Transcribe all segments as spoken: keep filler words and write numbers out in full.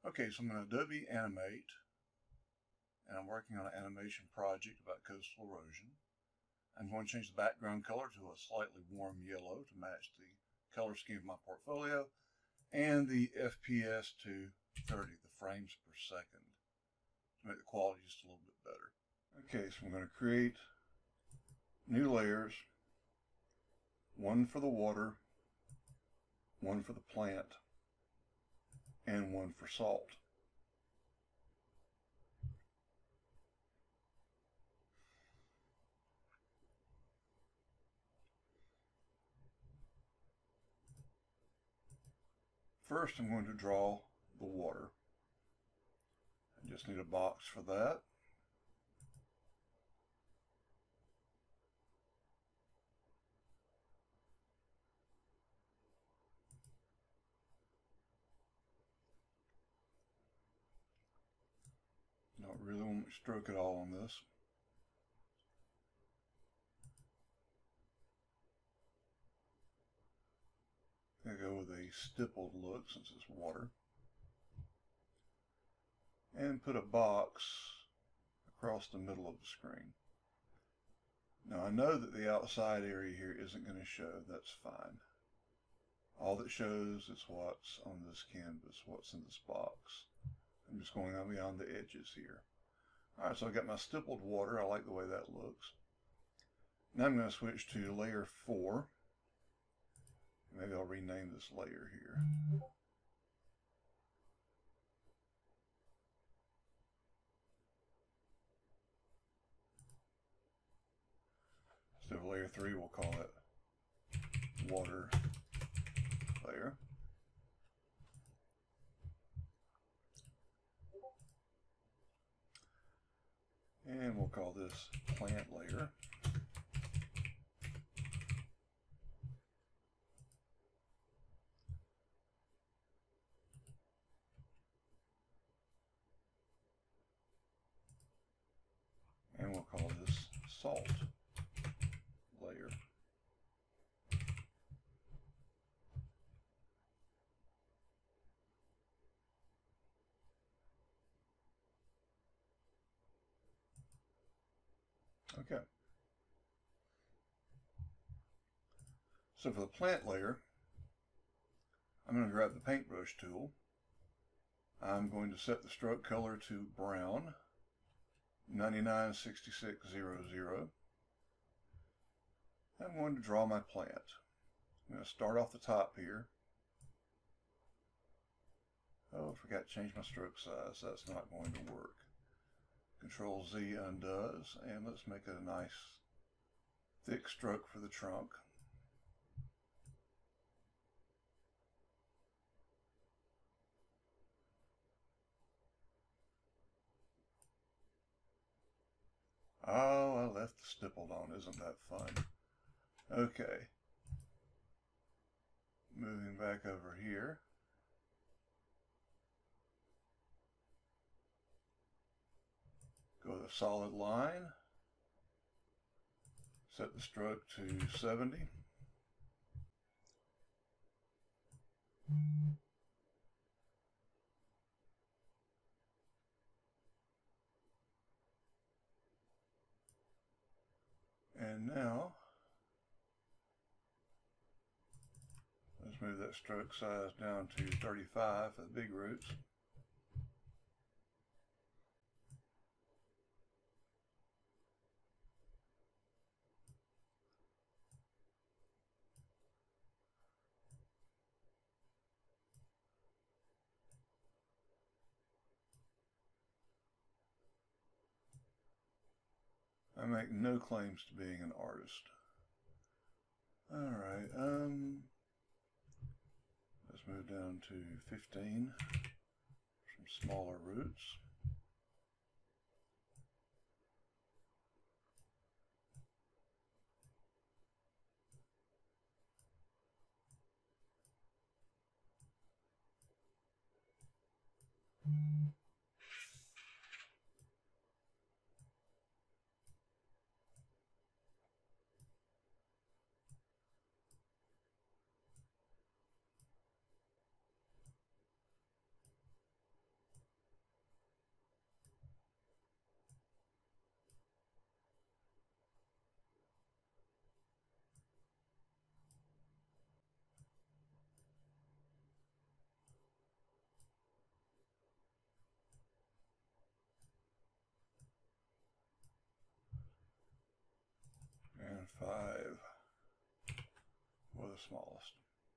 Okay, so I'm in Adobe Animate, and I'm working on an animation project about coastal erosion. I'm going to change the background color to a slightly warm yellow to match the color scheme of my portfolio, and the F P S to thirty, the frames per second, to make the quality just a little bit better. Okay, so I'm going to create new layers, one for the water, one for the plant, and one for salt. First, I'm going to draw the water. I just need a box for that. Don't really want to stroke it all on this. I'm going to go with a stippled look since it's water. And put a box across the middle of the screen. Now I know that the outside area here isn't going to show. That's fine. All that shows is what's on this canvas, what's in this box. I'm just going on beyond the edges here. Alright, so I've got my stippled water. I like the way that looks. Now I'm going to switch to layer four. Maybe I'll rename this layer here. So layer three, we'll call it water layer. And we'll call this plant layer. And we'll call this salt layer. Okay. So for the plant layer, I'm going to grab the paintbrush tool. I'm going to set the stroke color to brown, ninety-nine sixty-six zero zero. I'm going to draw my plant. I'm going to start off the top here. Oh, I forgot to change my stroke size. That's not going to work. Control Z undoes, and let's make it a nice thick stroke for the trunk. Oh, I left the stippled on. Isn't that fun? Okay. Moving back over here. Go with a solid line. Set the stroke to seventy. And now, let's move that stroke size down to thirty-five for the big roots. I make no claims to being an artist. Alright, um, let's move down to fifteen, some smaller roots. smallest.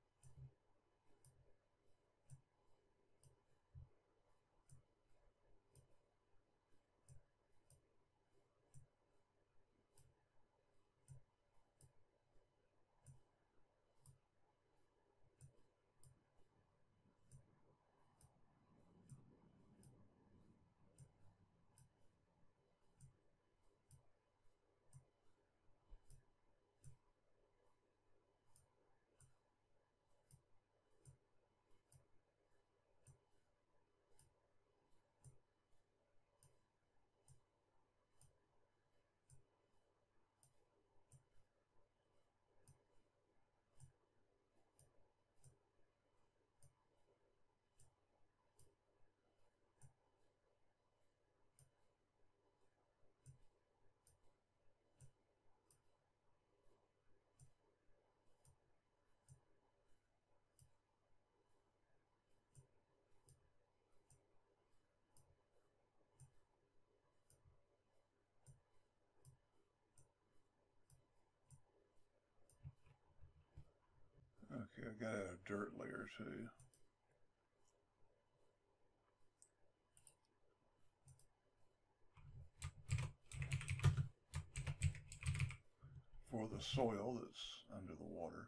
Okay, I got a dirt layer too. For the soil that's under the water.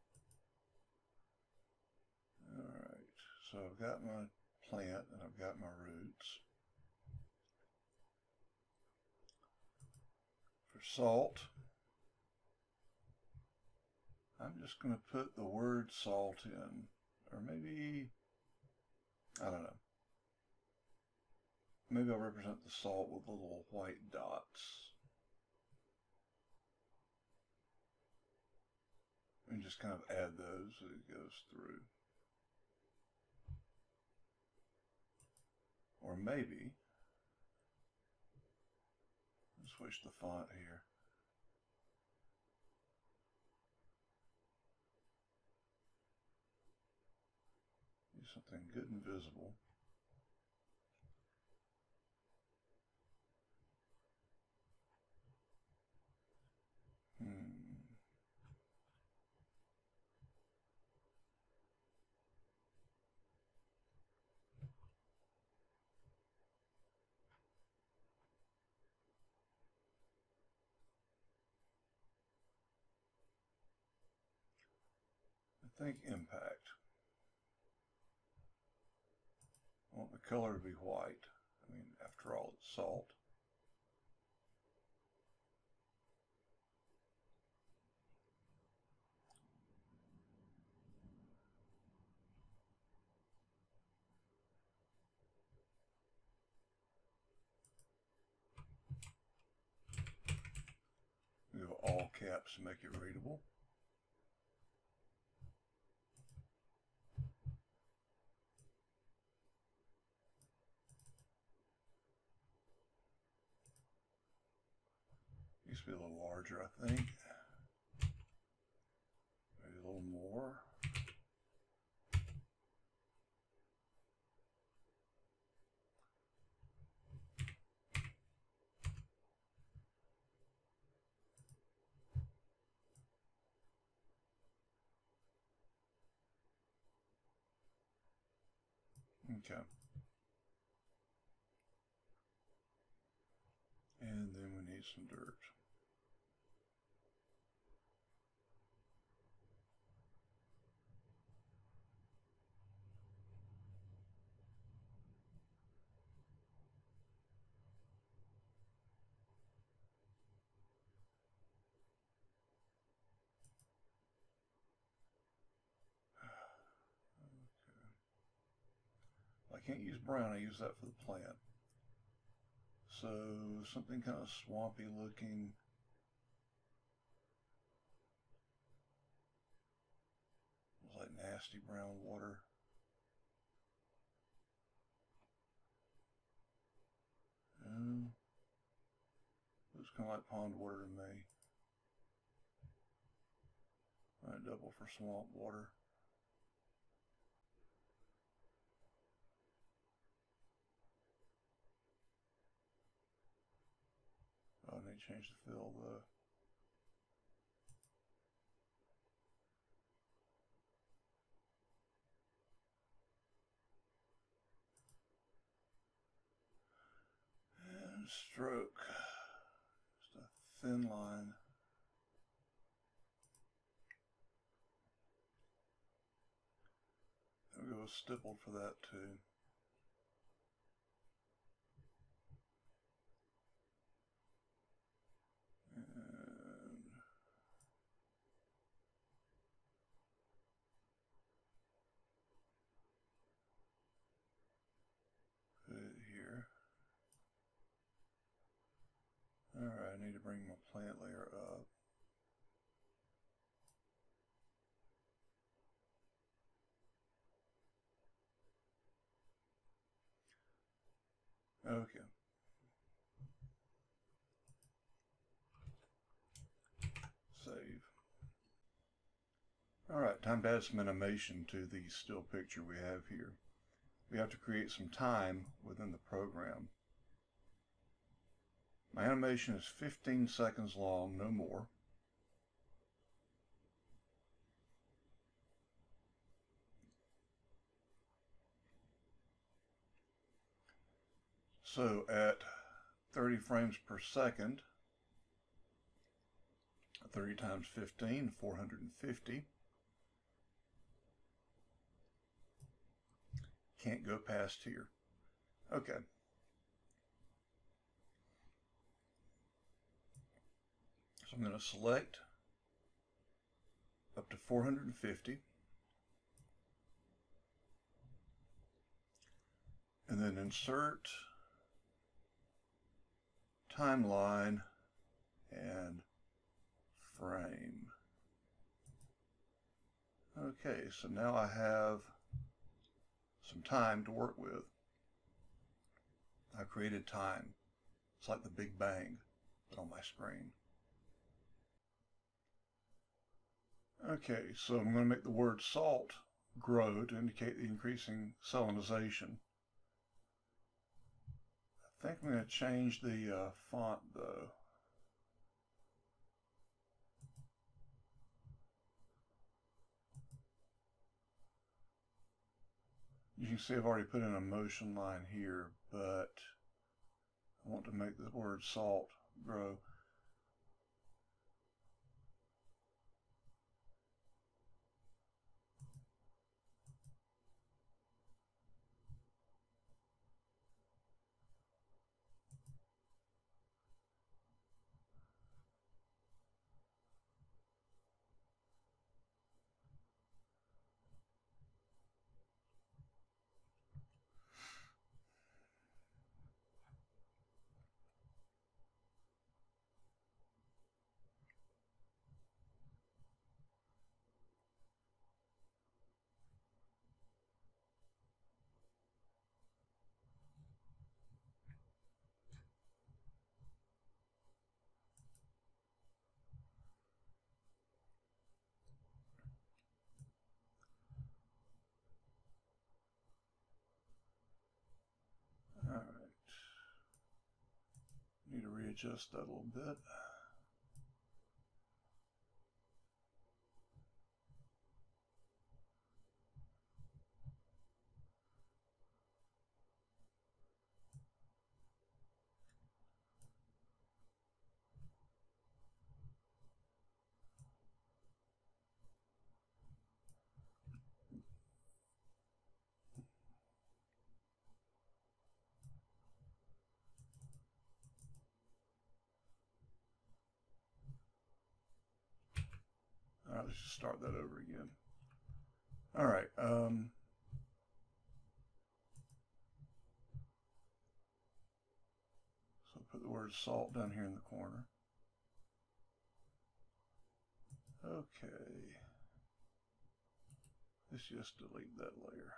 Alright, so I've got my plant and I've got my roots. For salt, I'm just going to put the word salt in, or maybe, I don't know, maybe I'll represent the salt with little white dots. And just kind of add those as it goes through. Or maybe, let's switch the font here. Do something good and visible. Hmm. I think impact. I want the color to be white. I mean, after all, it's salt. We have all caps to make it readable. Needs to be a little larger, I think. Maybe a little more. Okay. And then we need some dirt. I can't use brown, I use that for the plant. So something kind of swampy looking. It's like nasty brown water. Um, looks kind of like pond water to me. Might double for swamp water. Oh, I need to change the fill though. stroke, just a thin line. We'll go with stippled for that too. And put it here. All right, I need to bring my plant layer up. Okay. Save. All right, time to add some animation to the still picture we have here. We have to create some time within the program. My animation is fifteen seconds long, no more. So at thirty frames per second, thirty times fifteen, four hundred fifty. Can't go past here. Okay. So I'm going to select up to four hundred fifty. And then insert timeline and frame. Okay, so now I have some time to work with. I created time. It's like the Big Bang, but on my screen. Okay, so I'm going to make the word salt grow to indicate the increasing salinization. I think I'm going to change the uh, font though. You can see I've already put in a motion line here, but I want to make the word salt grow. All right. Need to readjust that a little bit. All right, let's just start that over again. All right. Um, so put the word salt down here in the corner. Okay. Let's just delete that layer.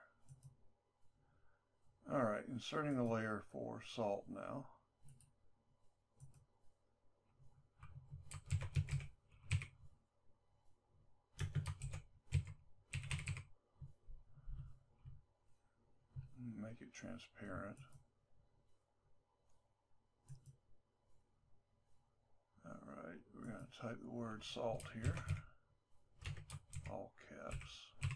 All right, inserting a layer for salt now. Make it transparent. All right, we're going to type the word salt here, all caps.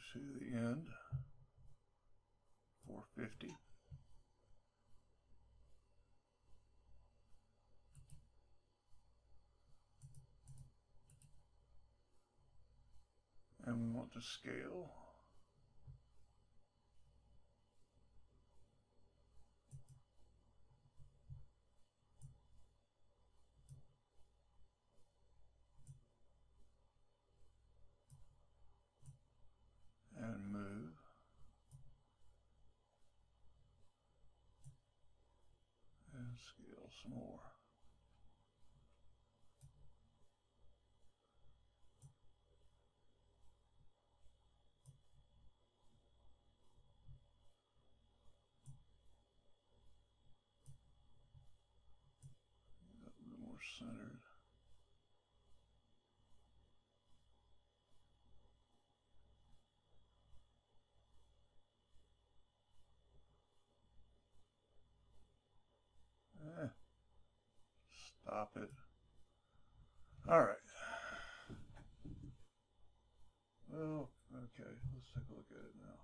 to the end, four fifty. And we want to scale. And move. And scale some more. A little more centered. Eh, stop it. All right. Well, okay, let's take a look at it now.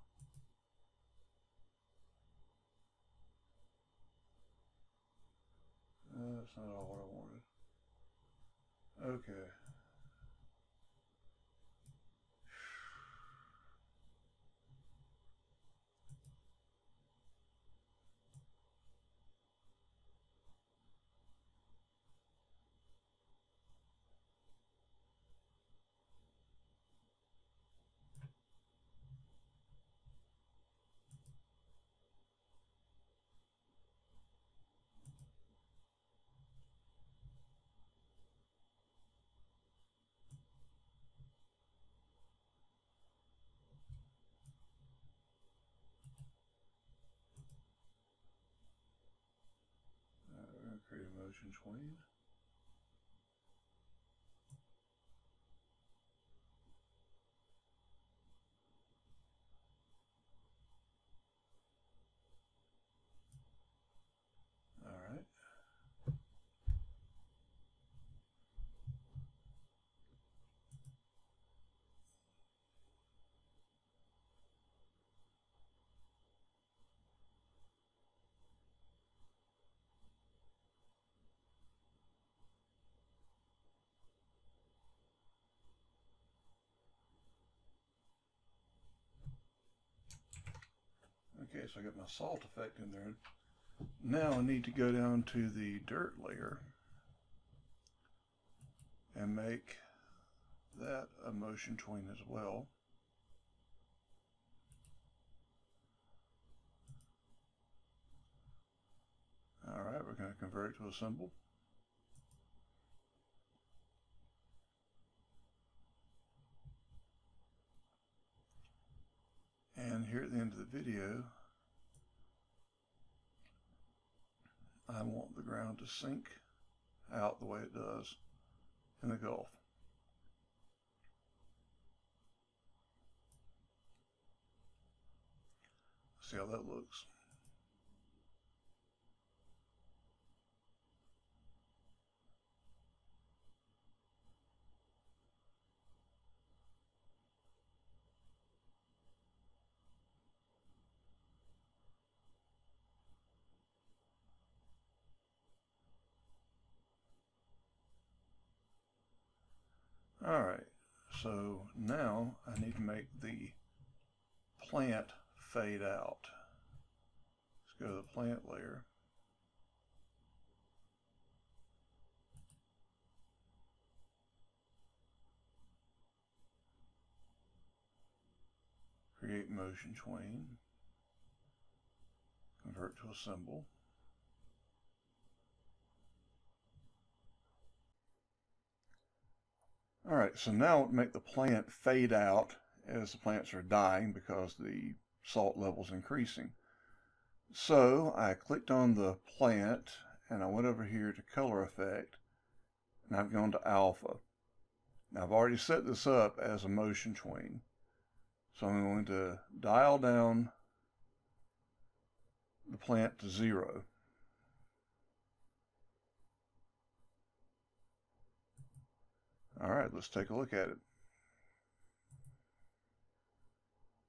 Uh, that's not all what I wanted. Okay. Uh, we're going to create a motion tween. All right. Okay, so I got my salt effect in there. Now I need to go down to the dirt layer and make that a motion tween as well. All right, we're going to convert it to a symbol. And here at the end of the video, I want the ground to sink out the way it does in the Gulf. See how that looks. All right, so now I need to make the plant fade out. Let's go to the plant layer. Create motion tween. Convert to a symbol. All right, so now make the plant fade out as the plants are dying because the salt level is increasing. So I clicked on the plant and I went over here to color effect and I've gone to alpha. Now I've already set this up as a motion tween. So I'm going to dial down the plant to zero. All right, let's take a look at it.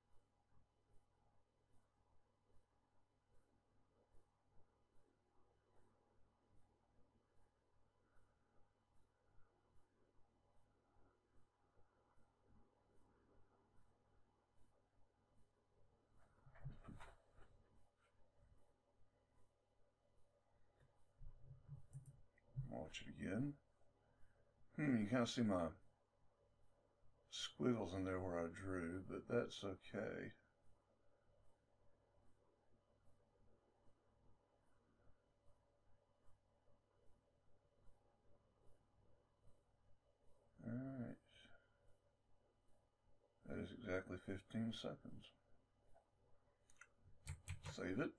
watch it again. Hmm, you kind of see my squiggles in there where I drew, but that's okay. Alright. That is exactly fifteen seconds. Save it.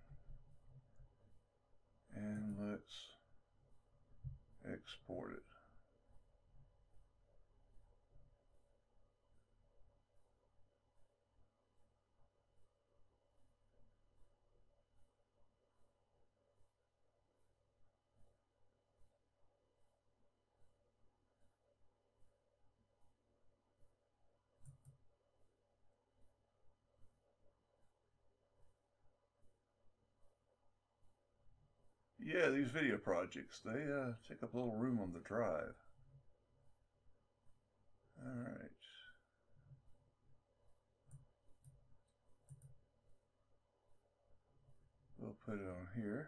And let's export it. Yeah, these video projects, they uh, take up a little room on the drive. Alright. We'll put it on here.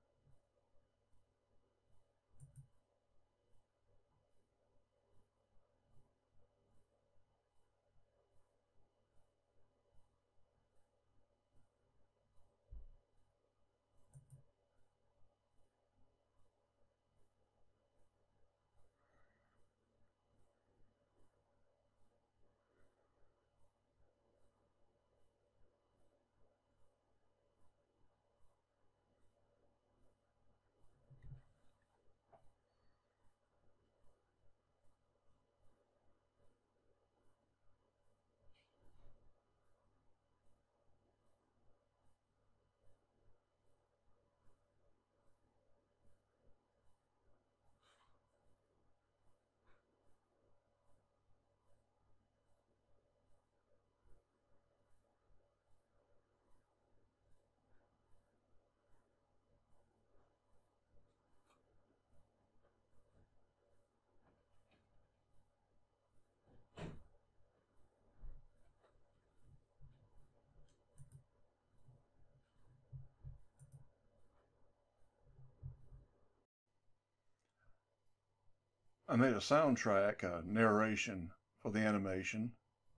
I made a soundtrack, a narration for the animation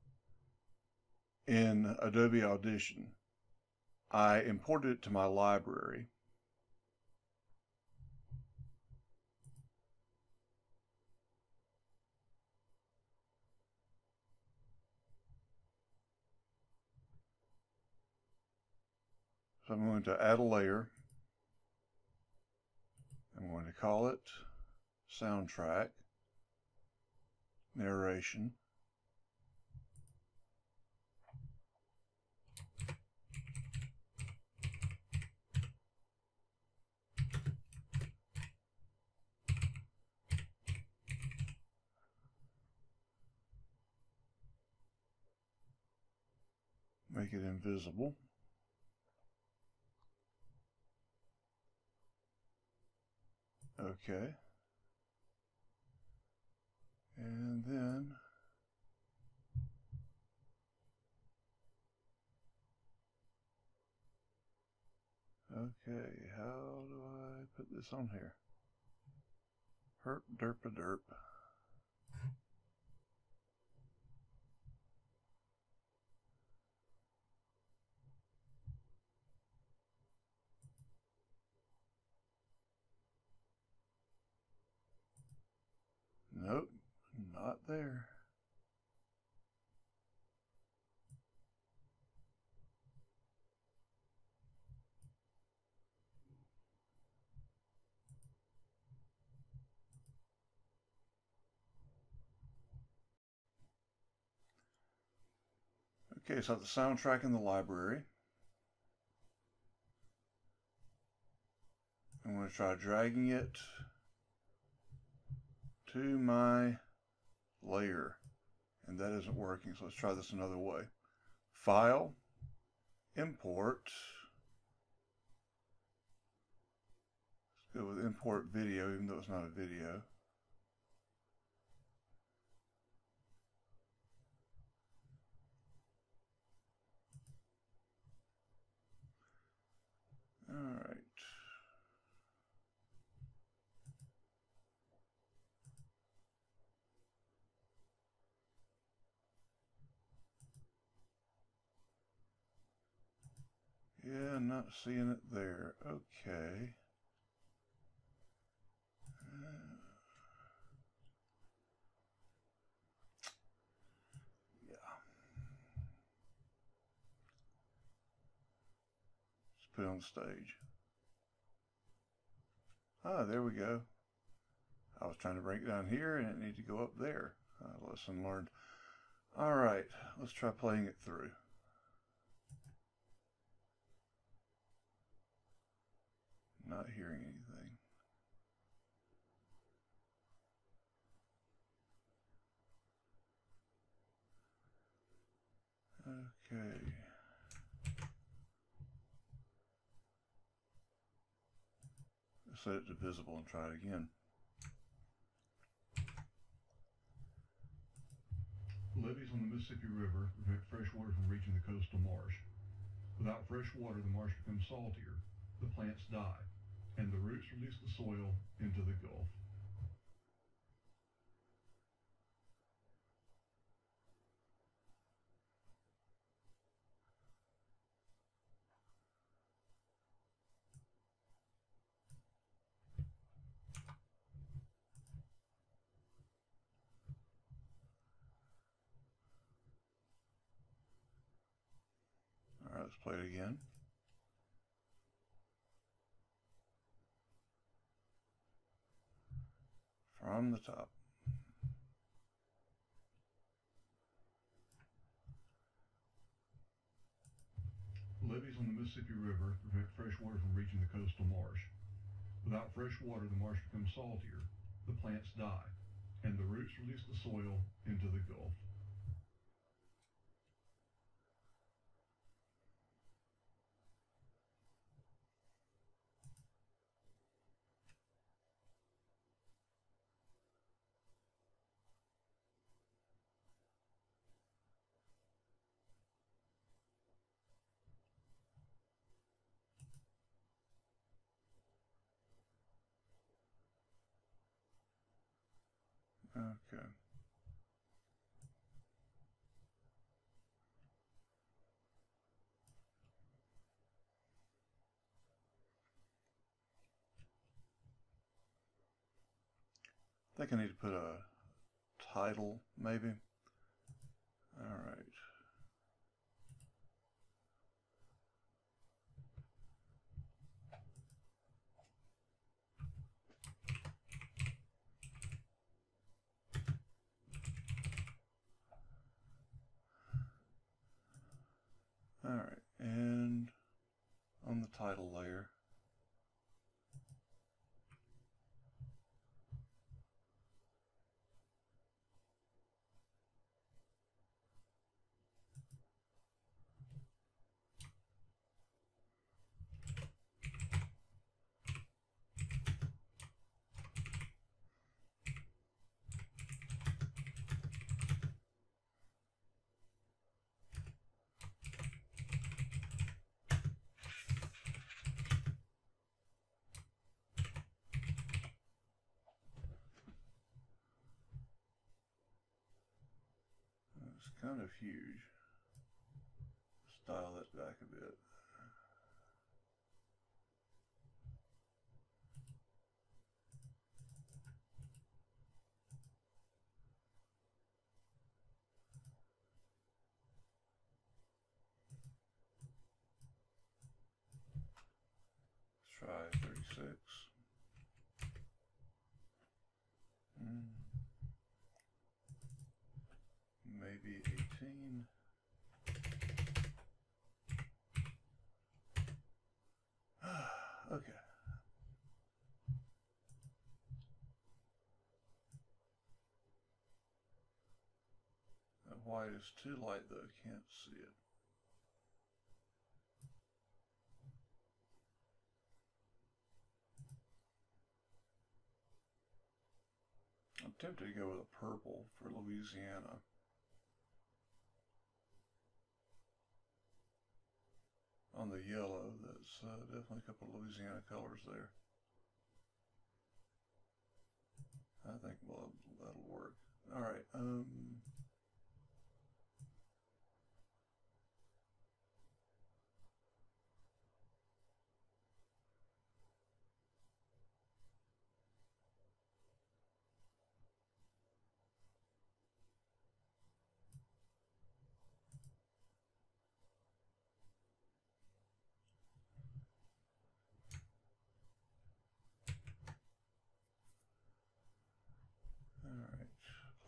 in Adobe Audition. I imported it to my library. So I'm going to add a layer. I'm going to call it Soundtrack Narration. Make it invisible. Okay. And then okay, how do I put this on here? Herp derp a derp. Nope, not there. Okay, so the soundtrack in the library. I'm going to try dragging it to my layer, and that isn't working, so let's try this another way. File, import. Let's go with import video, even though it's not a video. All right. I'm not seeing it there. Okay. Uh, yeah. Let's put it on stage. Ah, there we go. I was trying to bring it down here and it needed to go up there. Uh, lesson learned. All right, let's try playing it through. Not hearing anything. Okay. Let's set it to visible and try it again. Levees on the Mississippi River prevent fresh water from reaching the coastal marsh. Without fresh water, the marsh becomes saltier, the plants die, and the roots release the soil into the Gulf. All right, let's play it again. From the top. Levees on the Mississippi River prevent fresh water from reaching the coastal marsh. Without fresh water, the marsh becomes saltier, the plants die, and the roots release the soil into the Gulf. Okay. I think I need to put a title, maybe. All right. All right, and on the title layer, it's kind of huge. Style that back a bit. Let's try thirty-six. Mm. Maybe eighteen. Okay. That white is too light though, can't see it. I'm tempted to go with a purple for Louisiana. On the yellow, that's uh, definitely a couple of Louisiana colors there. I think well that'll work. All right. Um.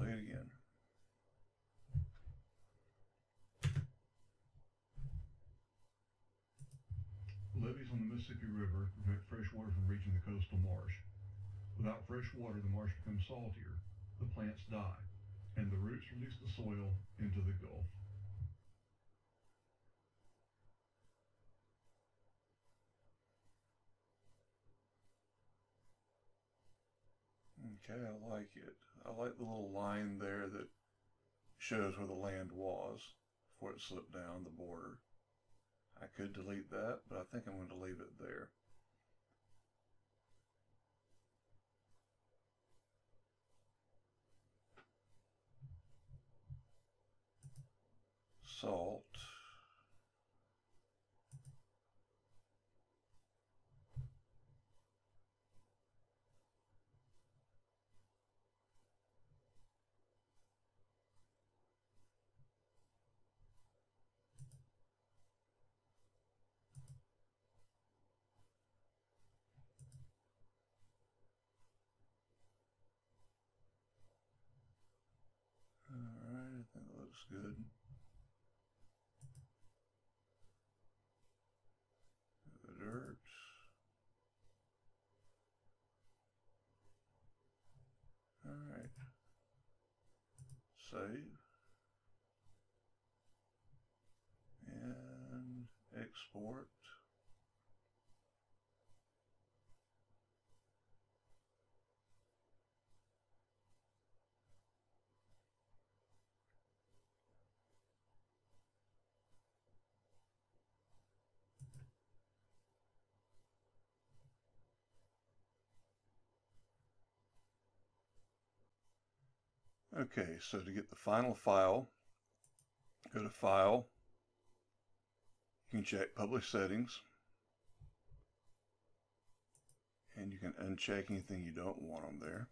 Play it again. Levees on the Mississippi River prevent fresh water from reaching the coastal marsh. Without fresh water, the marsh becomes saltier, the plants die, and the roots release the soil into the Gulf. Okay, I like it. I like the little line there that shows where the land was before it slipped down the border. I could delete that, but I think I'm going to leave it there. Salt. Alright, I think that looks good. The dirt. Alright. Save. And export. Okay, so to get the final file, go to File, you can check Publish Settings, and you can uncheck anything you don't want on there,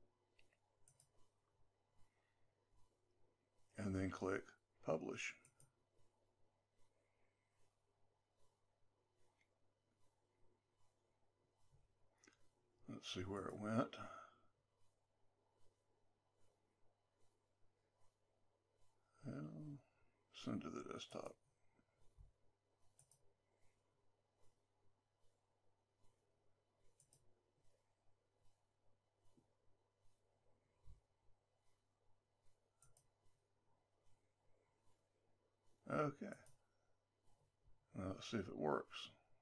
and then click Publish. Let's see where it went. Well, send to the desktop. Okay. Now let's see if it works.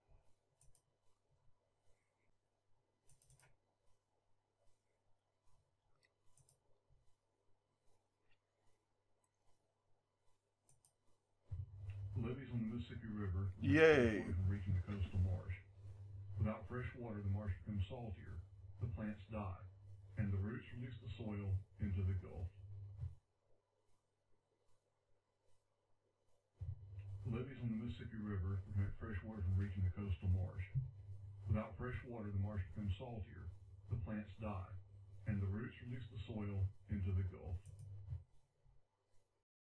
Levees on the Mississippi River. Yay! From reaching the coastal marsh. Without fresh water, the marsh becomes saltier, the plants die, and the roots release the soil into the Gulf. Levees on the Mississippi River prevent fresh water from reaching the coastal marsh. Without fresh water, the marsh becomes saltier, the plants die, and the roots release the soil into the Gulf.